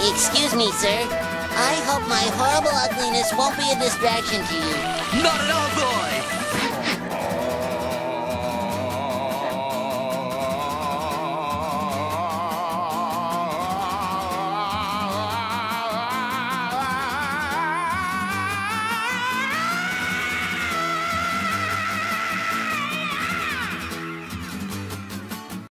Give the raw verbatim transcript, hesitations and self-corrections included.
Excuse me, sir. I hope my horrible ugliness won't be a distraction to you. Not at all, boy!